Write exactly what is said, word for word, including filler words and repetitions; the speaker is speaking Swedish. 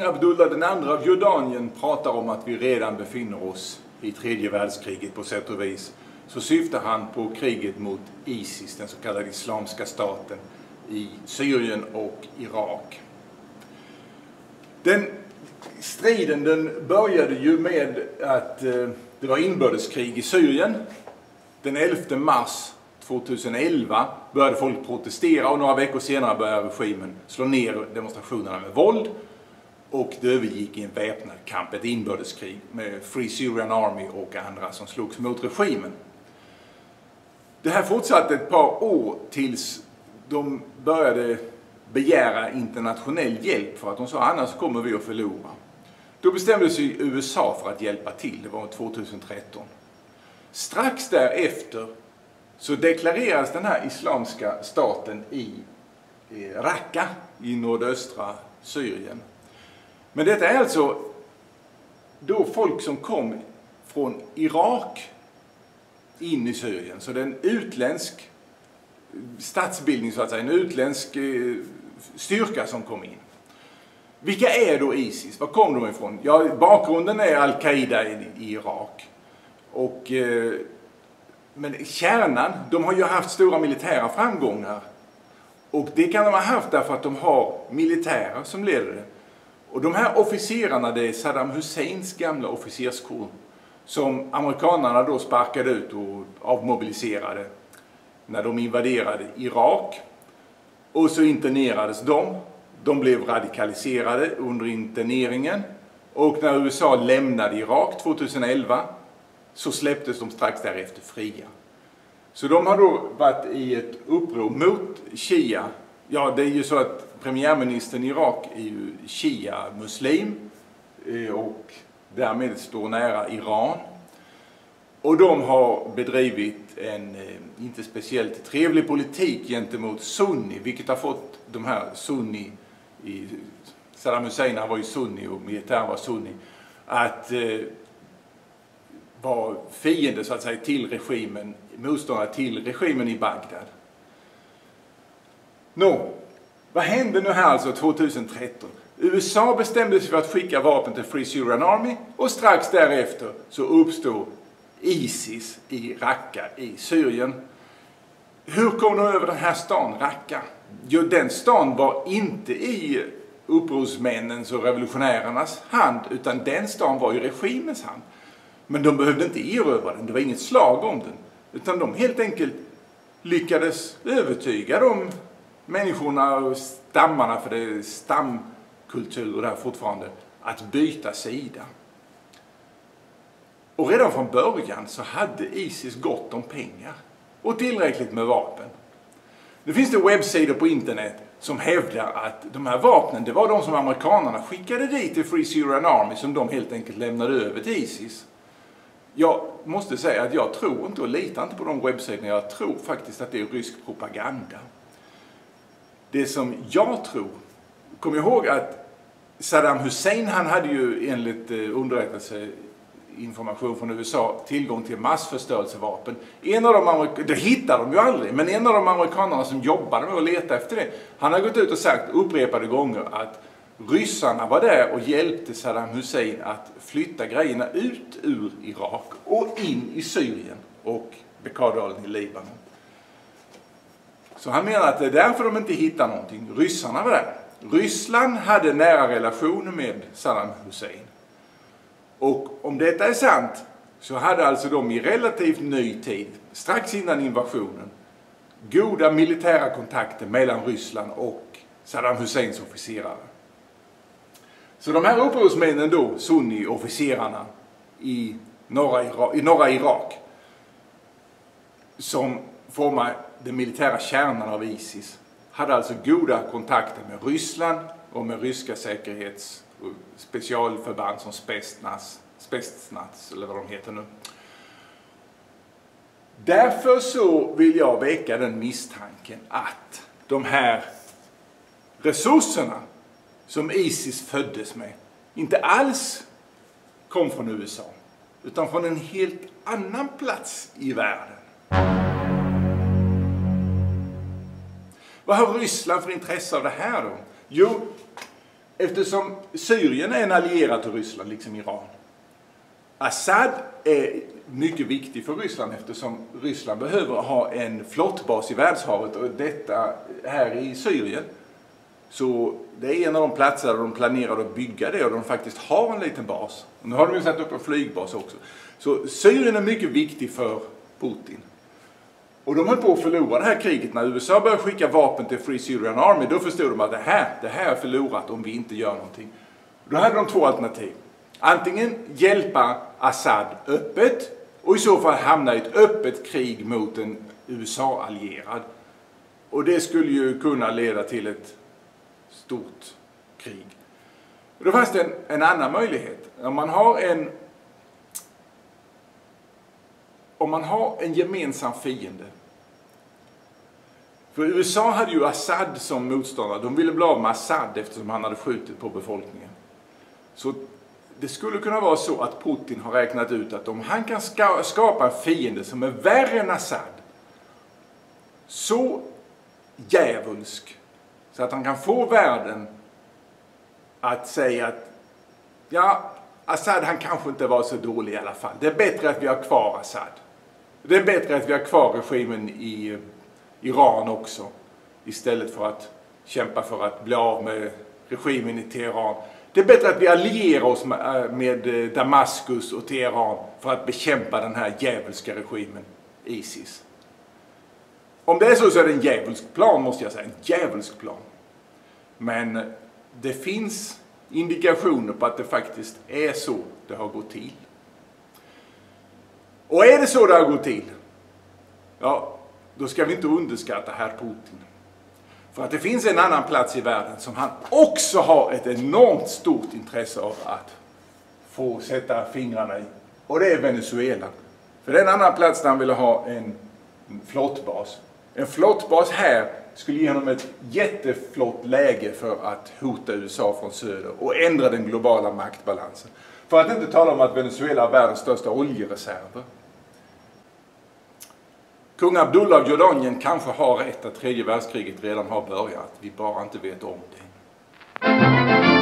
Abdullah den andra av Jordanien pratar om att vi redan befinner oss i tredje världskriget på sätt och vis, så syftar han på kriget mot ISIS, den så kallade Islamiska staten i Syrien och Irak. Den striden den började ju med att eh, det var inbördeskrig i Syrien. Den elfte mars tjugoelva började folk protestera och några veckor senare började regimen slå ner demonstrationerna med våld. Och det övergick i en väpnad kamp, ett inbördeskrig med Free Syrian Army och andra som slogs mot regimen. Det här fortsatte ett par år tills de började begära internationell hjälp, för att de sa annars kommer vi att förlora. Då bestämde sig U S A för att hjälpa till, det var tjugotretton. Strax därefter så deklarerades den här Islamiska staten i Raqqa i nordöstra Syrien. Men detta är alltså då folk som kom från Irak in i Syrien. Så det är en utländsk statsbildning, så att säga, en utländsk styrka som kom in. Vilka är då ISIS? Var kom de ifrån? Ja, bakgrunden är Al-Qaida i Irak. Och, men kärnan, de har ju haft stora militära framgångar. Och det kan de ha haft därför att de har militärer som leder det. Och de här officerarna, det är Saddam Husseins gamla officerskår som amerikanerna då sparkade ut och avmobiliserade när de invaderade Irak. Och så internerades de. De blev radikaliserade under interneringen. Och när U S A lämnade Irak tjugoelva så släpptes de strax därefter fria. Så de har då varit i ett uppror mot Shia. Ja, det är ju så att premiärministern i Irak är ju Shia-muslim och därmed står nära Iran. Och de har bedrivit en inte speciellt trevlig politik gentemot Sunni, vilket har fått de här Sunni, i Saddam Hussein var ju Sunni och militären var Sunni, att eh, vara fiende så att säga till regimen, motståndare till regimen i Bagdad. Nå, vad hände nu här alltså tjugotretton? U S A bestämde sig för att skicka vapen till Free Syrian Army och strax därefter så uppstod ISIS i Raqqa i Syrien. Hur kom de över den här stan, Raqqa? Jo, den stan var inte i upprorsmännens och revolutionärernas hand, utan den stan var i regimens hand. Men de behövde inte erövra den, det var inget slag om den. Utan de helt enkelt lyckades övertyga de människorna och stammarna, för det är stamkultur där fortfarande, att byta sida. Och redan från början så hade ISIS gott om pengar och tillräckligt med vapen. Nu finns det webbsidor på internet som hävdar att de här vapnen, det var de som amerikanerna skickade dit till Free Syrian Army, som de helt enkelt lämnade över till ISIS. Jag måste säga att jag tror inte och litar inte på de webbsidorna. Jag tror faktiskt att det är rysk propaganda. Det som jag tror, kom ihåg att Saddam Hussein, han hade ju enligt underrättelseinformation från U S A tillgång till massförstörelsevapen. En av de amerik- det hittade de ju aldrig, men en av de amerikanerna som jobbade med att leta efter det, han har gått ut och sagt upprepade gånger att ryssarna var där och hjälpte Saddam Hussein att flytta grejerna ut ur Irak och in i Syrien och Bekardalen i Libanon. Så han menar att det är därför de inte hittar någonting. Ryssarna var där. Ryssland hade nära relationer med Saddam Hussein. Och om detta är sant så hade alltså de i relativt ny tid, strax innan invasionen, goda militära kontakter mellan Ryssland och Saddam Husseins officerare. Så de här upprorsmännen då, Sunni-officerarna i norra, Irak, i norra Irak, som formar den militära kärnan av ISIS, hade alltså goda kontakter med Ryssland och med ryska säkerhets- och specialförband som Spetsnaz, Spetsnaz eller vad de heter nu. Därför så vill jag väcka den misstanken att de här resurserna som ISIS föddes med inte alls kom från U S A, utan från en helt annan plats i världen. Vad har Ryssland för intresse av det här då? Jo, eftersom Syrien är en allierad till Ryssland, liksom Iran. Assad är mycket viktig för Ryssland eftersom Ryssland behöver ha en flottbas i världshavet och detta här i Syrien. Så det är en av de platser där de planerar att bygga det och de faktiskt har en liten bas. Och nu har de ju satt upp en flygbas också. Så Syrien är mycket viktig för Putin. Och de höll på att förlora det här kriget. När U S A började skicka vapen till Free Syrian Army, då förstod de att det här, det här är förlorat om vi inte gör någonting. Då hade de två alternativ. Antingen hjälpa Assad öppet och i så fall hamna i ett öppet krig mot en U S A-allierad. Och det skulle ju kunna leda till ett stort krig. Och då fanns det en, en annan möjlighet. Om man har en om man har en gemensam fiende. För U S A hade ju Assad som motståndare. De ville bli av med Assad eftersom han hade skjutit på befolkningen. Så det skulle kunna vara så att Putin har räknat ut att om han kan ska, skapa en fiende som är värre än Assad, så djävulsk, så att han kan få världen att säga att ja, Assad han kanske inte var så dålig i alla fall. Det är bättre att vi har kvar Assad. Det är bättre att vi har kvar regimen i Iran också, istället för att kämpa för att bli av med regimen i Teheran. Det är bättre att vi allierar oss med, med Damaskus och Teheran för att bekämpa den här djävulska regimen, ISIS. Om det är så så är det en djävulsk plan, måste jag säga. En djävulsk plan. Men det finns indikationer på att det faktiskt är så det har gått till. Och är det så det har gått till, ja, då ska vi inte underskatta herr Putin. För att det finns en annan plats i världen som han också har ett enormt stort intresse av att få sätta fingrarna i. Och det är Venezuela. För det är en annan plats där han vill ha en flottbas. En flottbas här skulle ge honom ett jätteflott läge för att hota U S A från söder och ändra den globala maktbalansen. För att inte tala om att Venezuela är världens största oljereserver. Kung Abdullah av Jordanien kanske har rätt att tredje världskriget redan har börjat. Vi bara inte vet om det.